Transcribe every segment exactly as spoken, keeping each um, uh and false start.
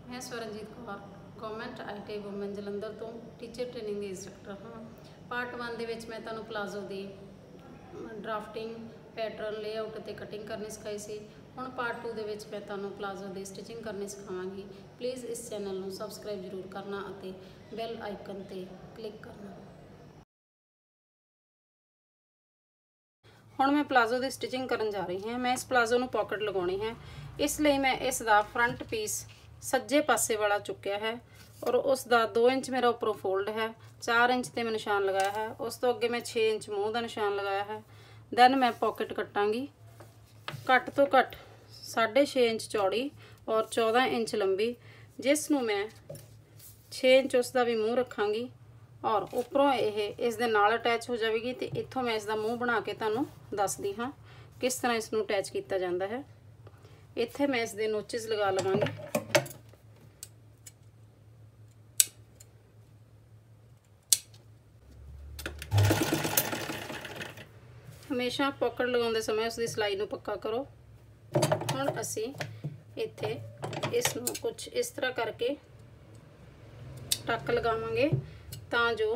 मैं Swaranjeet Kaur government I T I women Jalandhar तो teacher training की इंस्ट्रक्टर हाँ। पार्ट वन दे विच मैं तुहानूं प्लाजो की ड्राफ्टिंग पैटर्न लेआउट ते कटिंग करनी सिखाई सी। हुण पार्ट टू दे विच मैं तुहानूं प्लाजो की स्टिचिंग करनी सिखावांगी। प्लीज़ इस चैनल नूं सबसक्राइब जरूर करना अते बैल आइकन ते क्लिक करना। हुण मैं प्लाजो की स्टिचिंग करन जा रही हाँ। मैं इस प्लाजो नूं पॉकेट लगाउणी है, इसलिए मैं इसका फ्रंट पीस सज्जे पासे वाला चुक्या है और उसका दो इंच मेरा उपरों फोल्ड है, चार इंच ते मैं निशान लगाया है। उस तो अगे मैं छे इंच मूँह का निशान लगाया है। दैन मैं पॉकेट कटांगी घट तो घट साढ़े छे इंच चौड़ी और चौदह इंच लंबी, जिसनों मैं छे इंच उसका भी मूँह रखांगी और उपरों ये इस दे नाल अटैच हो जाएगी। तो इत्थों मैं इसका मूँह बना के तुहानूं दसदी हाँ किस तरह इसनूं अटैच किया जाता है। इत्थे मैं इसके नोचिस लगा लवांगी। हमेशा पॉकेट लगाते समय उसकी सिलाई नूं पक्का करो। हुण असी इत्थे इसनूं कुछ इस तरह करके टक लगावांगे तां जो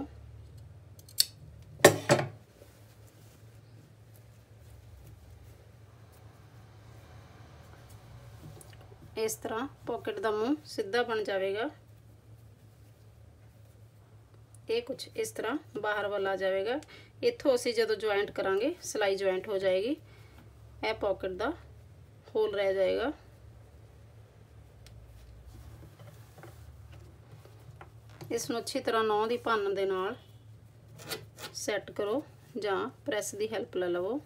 इस तरह पॉकेट का मूँह सीधा बन जाएगा। ये कुछ इस तरह बाहर वाल आ जाएगा। इत्थों असी जो ज्वाइंट करांगे सिलाई ज्वाइंट हो जाएगी। यह पॉकेट का होल रह जाएगा। इसनूं अच्छी तरह नौ की भन दे नाल सैट करो जां प्रैस की हैल्प ले लवो।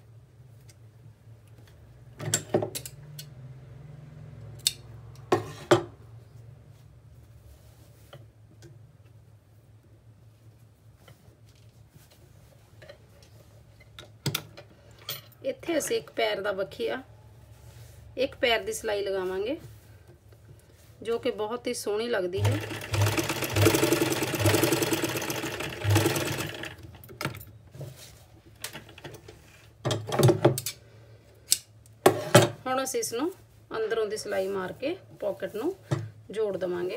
इत्थे असीं एक पैर का बखिया एक पैर की सिलाई लगावांगे जो कि बहुत ही सोहनी लगती है। हुण असीं इसनूं अंदरों की सिलाई मार के पॉकेट नूं जोड़ देवांगे।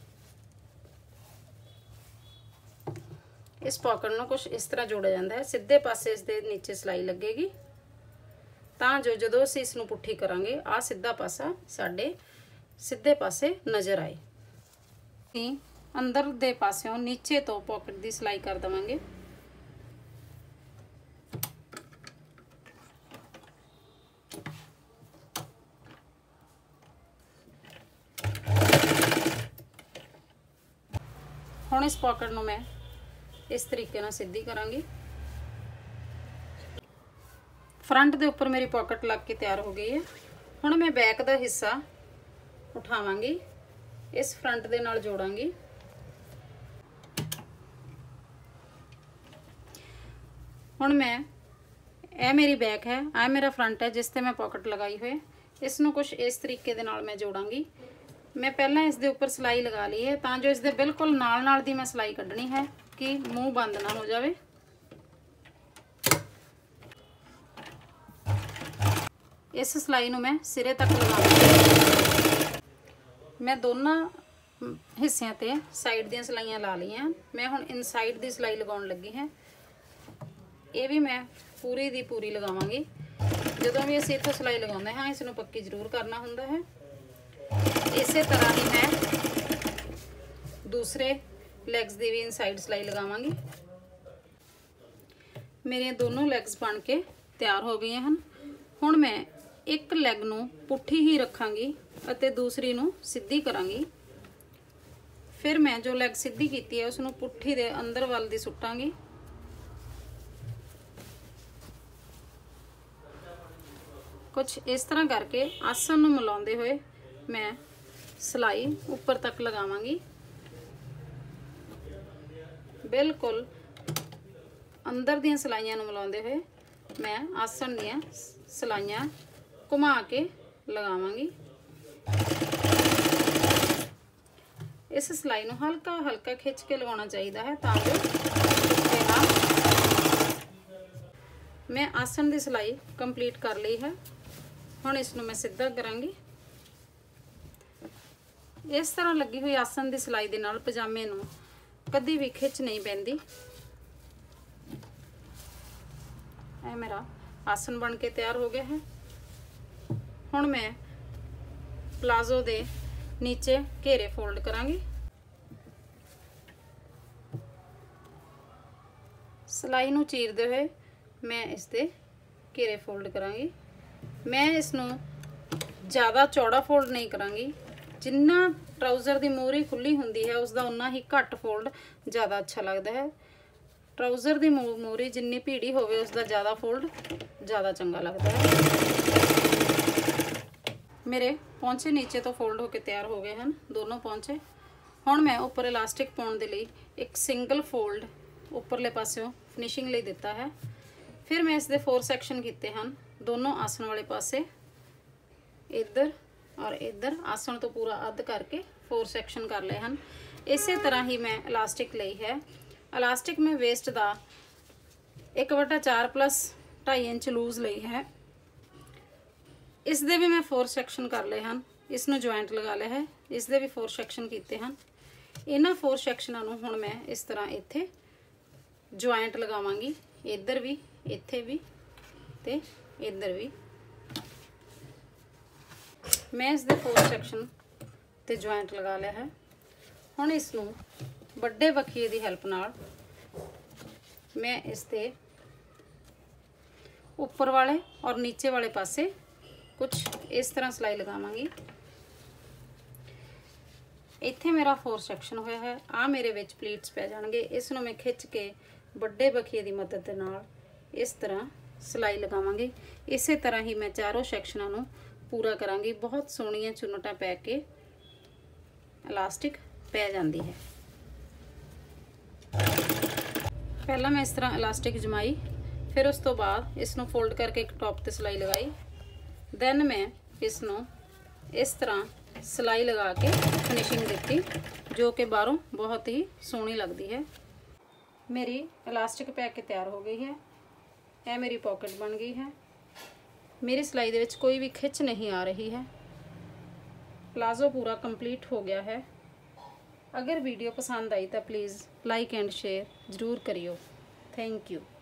इस पॉकेट नूं कुछ इस तरह जोड़ा जाता है। सीधे पासे इस दे नीचे सिलाई लगेगी तां जो जदों असीं इसनूं पुट्ठी करांगे आ सीधा पासा साडे सीधे पासे नज़र आए। अंदर दे पासों नीचे तो पॉकेट की सिलाई कर देवांगे। हुण इस पॉकेट नूं मैं इस तरीके नाल सीधी करांगी। फ्रंट दे उपर मेरी पॉकेट लग के तैयार हो गई है। हुण मैं बैक का हिस्सा उठावांगी, इस फ्रंट दे नाल जोड़ांगी। हुण मैं ए मेरी बैक है, आ मेरा फ्रंट है जिस ते मैं पॉकेट लगाई हुई। इसनूं कुछ इस तरीके दे नाल मैं जोड़ांगी। मैं पहला इस दे उपर सिलाई लगा ली है तां जो इस दे बिल्कुल नाल नाल दी मैं सिलाई कड्ढनी है कि मूँह बंद ना हो जाए। इस सिलाई नूं मैं सिरे तक लगा। मैं दोनों हिस्सों ते साइड दी सिलाइयां ला लियां। मैं हुण इनसाइड दी सिलाई लगाउण लगी है। ये भी मैं पूरी दी पूरी लगावांगी। जदों भी असीं इत्थों सिलाई लगाउंदे हां इसनूं पक्की जरूर करना हुंदा है। इसे तरह ही मैं दूसरे लैग्स दी भी इनसाइड सिलाई लगावांगी। मेरियां दोनों लैग्स बन के तैयार हो गई हैं। हुण मैं एक लैग नूं पुट्ठी ही रखांगी अते दूसरी नूं सीधी करांगी। फिर मैं जो लैग सीधी कीती है उसनूं पुट्ठी दे अंदर वाल दी सुट्टांगी। कुछ इस तरह करके आसन नूं मिलाउंदे हुए मैं सिलाई ऊपर तक लगावांगी। बिल्कुल अंदर दियां सिलाइयां नूं मिलाउंदे हुए मैं आसन दियां सिलाइयां घुमा के लगावांगी। इस सिलाई नूं हल्का हल्का खिंच के लगाना चाहिए है तां जो टुटे ना। मैं आसन की सिलाई कंप्लीट कर ली है। हुण इसनूं मैं सीधा करांगी। इस तरह लगी हुई आसन की सिलाई के नाल पजामे नूं कदी भी खिच नहीं पैंदी। यह मेरा आसन बन के तैयार हो गया है। हुण मैं प्लाजो दे नीचे घेरे फोल्ड करांगी। सिलाई नूं चीरदे हुए मैं इसके घेरे फोल्ड करांगी। मैं इसनूं ज़्यादा चौड़ा फोल्ड नहीं करांगी। जिन्ना ट्राउज़र की मूरी खुली हुंदी है उसका उन्ना ही घट फोल्ड ज़्यादा अच्छा लगता है। ट्राउज़र की मूरी जिन्नी भीड़ी होवे उसका ज़्यादा फोल्ड ज़्यादा चंगा लगता है। मेरे पौंचे नीचे तो फोल्ड होकर तैयार हो गए हैं दोनों पौंचे। हुण मैं उपर इलास्टिक पाउण दे लई एक सिंगल फोल्ड उपरले पासों फिनिशिंग लई दिता है। फिर मैं इसके फोर सैक्शन किए हैं दोनों आसन वाले पासे, इधर और इधर आसन तो पूरा अध करके फोर सैक्शन कर लए हैं। इस तरह ही मैं इलास्टिक लई है। इलास्टिक में वेस्ट का एक बटा चार प्लस ढाई इंच लूज लई है। इस दे भी मैं फोर सैक्शन कर लए हैं। इसनूं जॉइंट लगा लिया है। इस दे भी फोर सैक्शन किए हैं। इन्हां फोर सैक्शनां नूं हुण मैं इस तरह इत्थे जॉइंट लगावांगी, इधर भी, इत्थे भी ते इधर भी। मैं इसके फोर सैक्शन ते जॉइंट लगा लिया है। हुण इसनूं वड्डे बखीए की हैल्प नाल मैं इसके ऊपर वाले और नीचे वाले पासे कुछ इस तरह सिलाई लगावांगी। इत्थे मेरा फोर सैक्शन होया है। आ मेरे विच प्लीट्स पै जाणगे। इसनूं मैं खिंच के वड्डे बखीए की मदद दे नाल इस तरह सिलाई लगावांगी। इस तरह ही मैं चारों सैक्शनां नूं पूरा करांगी। बहुत सोहणियां चुन्नटां पै के इलास्टिक पै जांदी है। पहला मैं इस तरह इलास्टिक जमाई, फिर उस तो बाद इसनूं फोल्ड करके एक टॉप ते सिलाई लगाई। दैन मैं इसनूं इस तरह सिलाई लगा के फिनिशिंग दी, जो कि बाहरों बहुत ही सोहनी लगती है। मेरी इलास्टिक पै के तैयार हो गई है। यह मेरी पॉकेट बन गई है। मेरी सिलाई दे विच कोई भी खिच नहीं आ रही है। प्लाजो पूरा कंप्लीट हो गया है। अगर वीडियो पसंद आई तो प्लीज़ लाइक एंड शेयर ज़रूर करियो। Thank you.